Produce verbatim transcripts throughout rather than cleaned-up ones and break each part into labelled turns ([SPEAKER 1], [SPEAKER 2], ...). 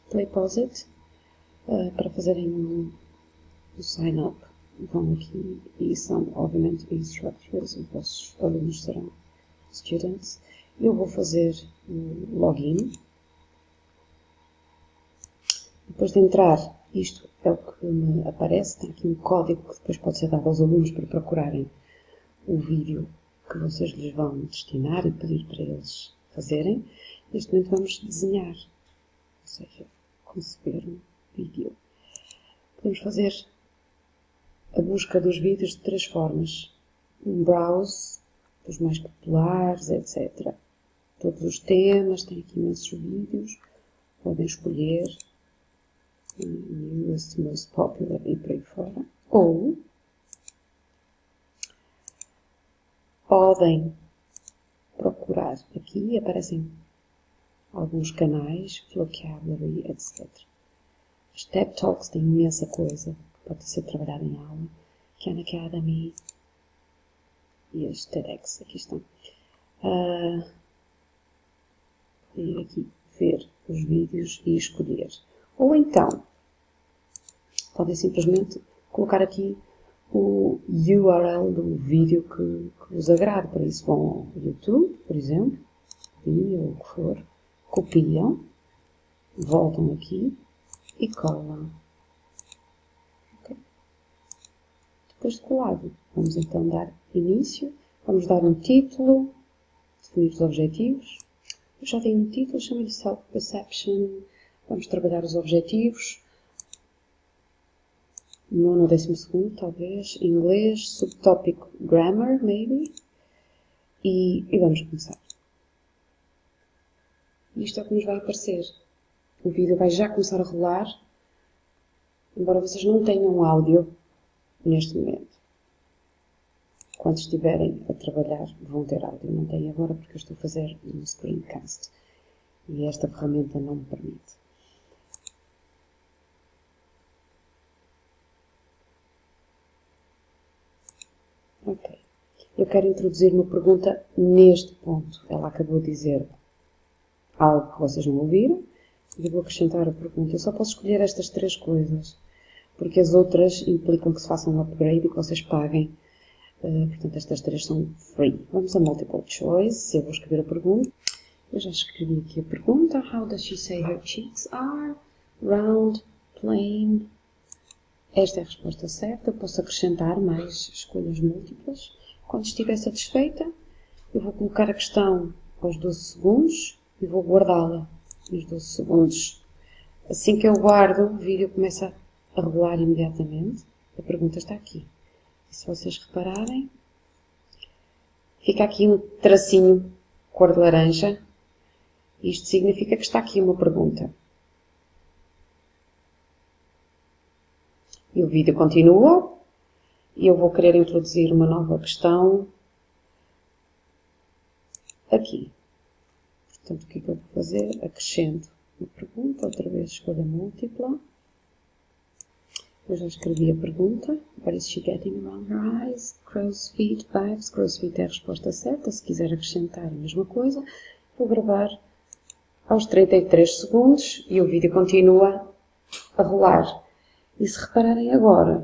[SPEAKER 1] Play Pause It. Uh, para fazerem o, o sign up, vão aqui e são, obviamente, instructors, os vossos alunos serão students. Eu vou fazer o login. Depois de entrar, isto é o que me aparece, tem aqui um código que depois pode ser dado aos alunos para procurarem o vídeo que vocês lhes vão destinar e pedir para eles fazerem. Neste momento vamos desenhar, ou seja, conceber um vídeo. Podemos fazer a busca dos vídeos de três formas. Um browse, dos mais populares, etcétera. Todos os temas, tem aqui imensos vídeos. Podem escolher newest, most popular e por aí fora. Ou podem procurar aqui, aparecem alguns canais, vocabulary, etcétera. As TED Talks têm imensa coisa que pode ser trabalhada em aula. Khan Academy e as TEDx, aqui estão. Uh, e aqui ver os vídeos e escolher. Ou então, podem simplesmente colocar aqui o U R L do vídeo que, que vos agrade. Para isso vão ao YouTube, por exemplo, vídeo ou o que for, copiam, voltam aqui e colam. Okay. Depois de colado, vamos então dar início, vamos dar um título, definir os objetivos. Eu já dei um título, chamo-lhe Self-Perception. Vamos trabalhar os objetivos. Nono ou décimo segundo, talvez. Inglês, subtópico Grammar, maybe. E, e vamos começar. Isto é o que nos vai aparecer. O vídeo vai já começar a rolar, embora vocês não tenham áudio neste momento. Quando estiverem a trabalhar, vão ter áudio. Não têm agora porque eu estou a fazer um screencast. E esta ferramenta não me permite. Ok. Eu quero introduzir uma pergunta neste ponto. Ela acabou de dizer algo que vocês não ouviram. E eu vou acrescentar a pergunta. Eu só posso escolher estas três coisas, porque as outras implicam que se façam um upgrade e que vocês paguem. Uh, portanto, estas três são free. Vamos a multiple choice. Eu vou escrever a pergunta. Eu já escrevi aqui a pergunta. How does she say her cheeks are? Round, plain. Esta é a resposta certa. Eu posso acrescentar mais escolhas múltiplas. Quando estiver satisfeita, eu vou colocar a questão aos doze segundos e vou guardá-la nos doze segundos. Assim que eu guardo, o vídeo começa a rolar imediatamente. A pergunta está aqui. E se vocês repararem, fica aqui um tracinho cor de laranja. Isto significa que está aqui uma pergunta. E o vídeo continua. E eu vou querer introduzir uma nova questão aqui. Portanto, o que é que eu vou fazer? Acrescento uma pergunta, outra vez escolha múltipla. Eu já escrevi a pergunta. What is she getting around her eyes? Crow's feet, vibes. Crow's feet é a resposta certa. Se quiser acrescentar a mesma coisa, vou gravar aos trinta e três segundos e o vídeo continua a rolar. E se repararem agora,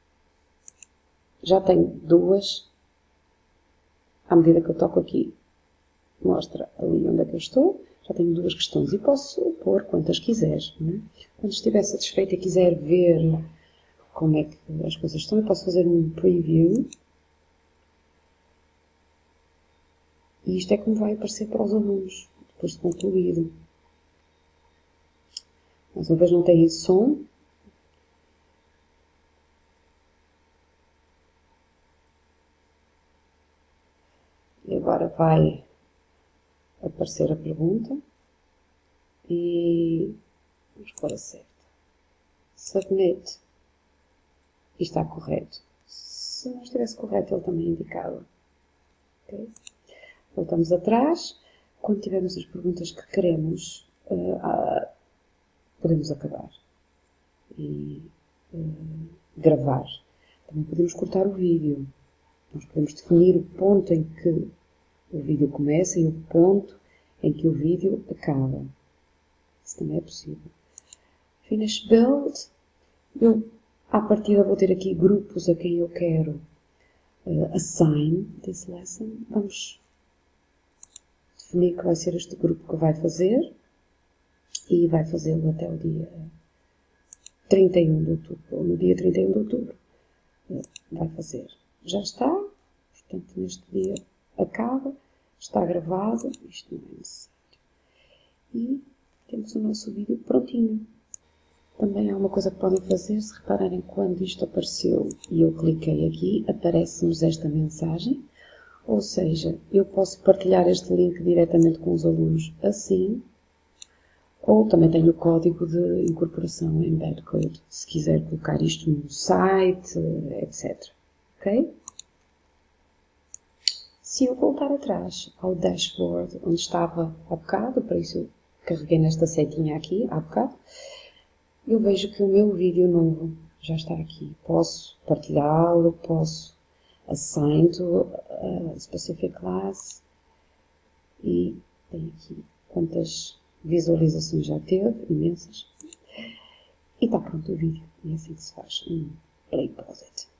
[SPEAKER 1] já tenho duas. À medida que eu toco aqui, mostra ali onde é que eu estou. Já tenho duas questões e posso pôr quantas quiser. Né? Quando estiver satisfeita e quiser ver como é que as coisas estão, eu posso fazer um preview. E isto é como vai aparecer para os alunos, depois de concluído. Mais uma vez não tem som. E agora vai aparecer a pergunta. E vamos pôr a certa. Submit. E está correto. Se não estivesse correto, ele também indicava. Okay? Voltamos atrás. Quando tivermos as perguntas que queremos, uh, uh, podemos acabar. E uh, gravar. Também podemos cortar o vídeo. Nós podemos definir o ponto em que o vídeo começa e o ponto em que o vídeo acaba. Isso também é possível. Finish Build. Eu, à partida, vou ter aqui grupos a quem eu quero uh, assign this lesson. Vamos definir que vai ser este grupo que vai fazer. E vai fazê-lo até o dia trinta e um de outubro. Ou no dia trinta e um de outubro. Uh, vai fazer. Já está. Portanto, neste dia acaba. Está gravado. Isto não é necessário. E temos o nosso vídeo prontinho. Também há uma coisa que podem fazer, se repararem, quando isto apareceu e eu cliquei aqui, aparece-nos esta mensagem. Ou seja, eu posso partilhar este link diretamente com os alunos assim, ou também tenho o código de incorporação Embed Code, se quiser colocar isto no site, etcétera. Ok? Se eu voltar atrás ao dashboard, onde estava há bocado, para isso eu carreguei nesta setinha aqui, há bocado, eu vejo que o meu vídeo novo já está aqui. Posso partilhá-lo, posso assign to a specific class e tem aqui quantas visualizações já teve, imensas. E está pronto o vídeo. E é assim que se faz um play pause it.